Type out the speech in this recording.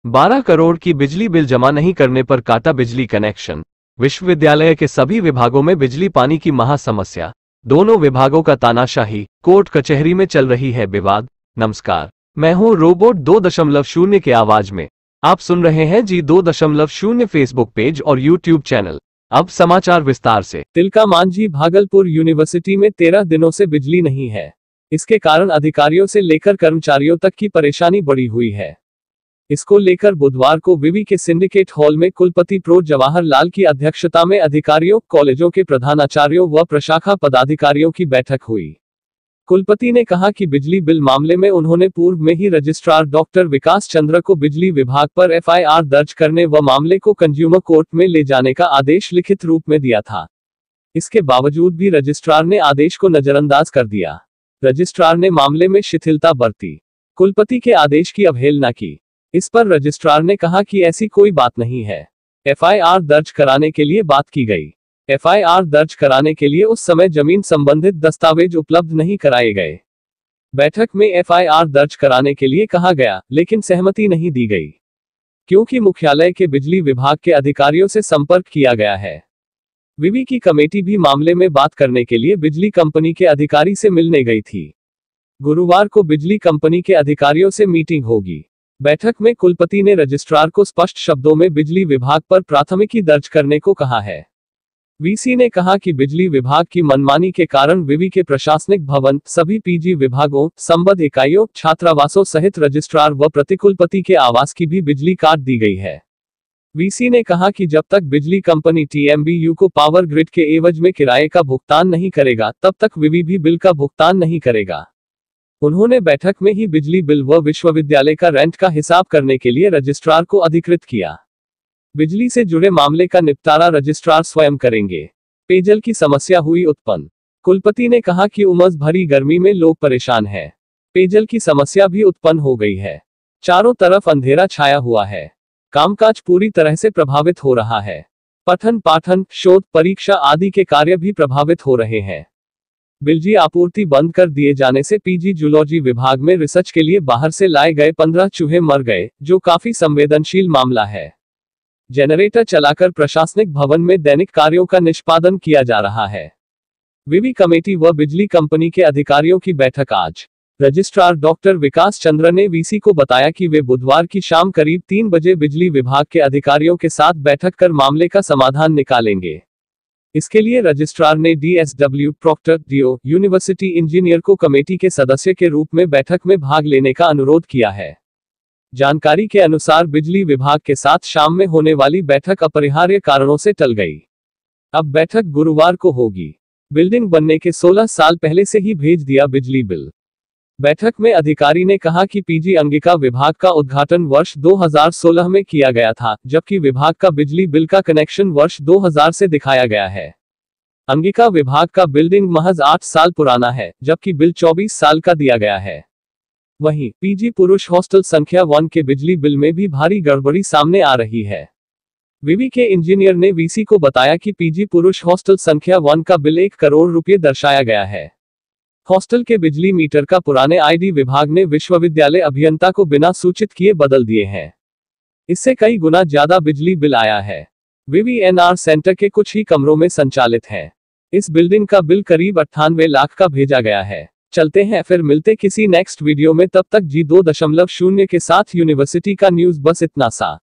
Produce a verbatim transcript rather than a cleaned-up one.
बारह करोड़ की बिजली बिल जमा नहीं करने पर काटा बिजली कनेक्शन। विश्वविद्यालय के सभी विभागों में बिजली पानी की महासमस्या। दोनों विभागों का तानाशाही, कोर्ट कचहरी में चल रही है विवाद। नमस्कार, मैं हूं रोबोट दो दशमलव शून्य के आवाज में। आप सुन रहे हैं जी दो दशमलव शून्य फेसबुक पेज और यूट्यूब चैनल। अब समाचार विस्तार से। तिलका मांझी भागलपुर यूनिवर्सिटी में तेरह दिनों से बिजली नहीं है। इसके कारण अधिकारियों से लेकर कर्मचारियों तक की परेशानी बढ़ी हुई है। इसको लेकर बुधवार को विवि के सिंडिकेट हॉल में कुलपति प्रो जवाहर लाल की अध्यक्षता में अधिकारियों, कॉलेजों के प्रधानाचार्यों व प्रशाखा पदाधिकारियों की बैठक हुई। कुलपति ने कहा कि बिजली बिल मामले में उन्होंने पूर्व में ही रजिस्ट्रार डॉक्टर विकास चंद्र को बिजली विभाग पर एफ आई आर दर्ज करने व मामले को कंज्यूमर कोर्ट में ले जाने का आदेश लिखित रूप में दिया था। इसके बावजूद भी रजिस्ट्रार ने आदेश को नजरअंदाज कर दिया। रजिस्ट्रार ने मामले में शिथिलता बरती, कुलपति के आदेश की अवहेलना की। इस पर रजिस्ट्रार ने कहा कि ऐसी कोई बात नहीं है। एफ आई आर दर्ज कराने के लिए बात की गई। एफ आई आर दर्ज कराने के लिए उस समय जमीन संबंधित दस्तावेज उपलब्ध नहीं कराए गए। बैठक में एफ आई आर दर्ज कराने के लिए कहा गया, लेकिन सहमति नहीं दी गई, क्योंकि मुख्यालय के बिजली विभाग के अधिकारियों से संपर्क किया गया है। विवि की कमेटी भी मामले में बात करने के लिए बिजली कंपनी के अधिकारी से मिलने गई थी। गुरुवार को बिजली कंपनी के अधिकारियों से मीटिंग होगी। बैठक में कुलपति ने रजिस्ट्रार को स्पष्ट शब्दों में बिजली विभाग पर प्राथमिकी दर्ज करने को कहा है। वीसी ने कहा कि बिजली विभाग की मनमानी के कारण विवि के प्रशासनिक भवन, सभी पीजी विभागों, संबद्ध इकाइयों, छात्रावासों सहित रजिस्ट्रार व प्रतिकुलपति के आवास की भी बिजली काट दी गई है। वीसी ने कहा कि जब तक बिजली company T M B U को पावर ग्रिड के एवज में किराए का भुगतान नहीं करेगा, तब तक विवि भी बिल का भुगतान नहीं करेगा। उन्होंने बैठक में ही बिजली बिल व विश्वविद्यालय का रेंट का हिसाब करने के लिए रजिस्ट्रार को अधिकृत किया। बिजली से जुड़े मामले का निपटारा रजिस्ट्रार स्वयं करेंगे। पेयजल की समस्या हुई उत्पन्न। कुलपति ने कहा कि उमस भरी गर्मी में लोग परेशान हैं। पेयजल की समस्या भी उत्पन्न हो गई है। चारों तरफ अंधेरा छाया हुआ है। कामकाज पूरी तरह से प्रभावित हो रहा है। पठन पाठन, शोध, परीक्षा आदि के कार्य भी प्रभावित हो रहे हैं। बिजली आपूर्ति बंद कर दिए जाने से पीजी जूलॉजी विभाग में रिसर्च के लिए बाहर से लाए गए पंद्रह चूहे मर गए, जो काफी संवेदनशील मामला है। जनरेटर चलाकर प्रशासनिक भवन में दैनिक कार्यों का निष्पादन किया जा रहा है। विवि कमेटी व बिजली कंपनी के अधिकारियों की बैठक आज। रजिस्ट्रार डॉक्टर विकास चंद्र ने वीसी को बताया कि वे बुधवार की शाम करीब तीन बजे बिजली विभाग के अधिकारियों के साथ बैठक कर मामले का समाधान निकालेंगे। इसके लिए रजिस्ट्रार ने D S W, proctor, DO, university engineer को कमेटी के सदस्य के रूप में बैठक में भाग लेने का अनुरोध किया है। जानकारी के अनुसार बिजली विभाग के साथ शाम में होने वाली बैठक अपरिहार्य कारणों से टल गई। अब बैठक गुरुवार को होगी। बिल्डिंग बनने के सोलह साल पहले से ही भेज दिया बिजली बिल। बैठक में अधिकारी ने कहा कि पीजी अंगिका विभाग का उद्घाटन वर्ष दो हज़ार सोलह में किया गया था, जबकि विभाग का बिजली बिल का कनेक्शन वर्ष दो हज़ार से दिखाया गया है। अंगिका विभाग का बिल्डिंग महज आठ साल पुराना है, जबकि बिल चौबीस साल का दिया गया है। वहीं पीजी पुरुष हॉस्टल संख्या वन के बिजली बिल में भी भारी गड़बड़ी सामने आ रही है। विवि के इंजीनियर ने वीसी को बताया कि पीजी पुरुष हॉस्टल संख्या वन का बिल एक करोड़ रुपये दर्शाया गया है। हॉस्टल के बिजली मीटर का पुराने आईडी विभाग ने विश्वविद्यालय अभियंता को बिना सूचित किए बदल दिए हैं। इससे कई गुना ज्यादा बिजली बिल आया है। विवि एन आर सेंटर के कुछ ही कमरों में संचालित है। इस बिल्डिंग का बिल करीब अट्ठानवे लाख का भेजा गया है। चलते हैं, फिर मिलते किसी नेक्स्ट वीडियो में। तब तक जी दो दशमलव शून्य के साथ यूनिवर्सिटी का न्यूज बस इतना सा।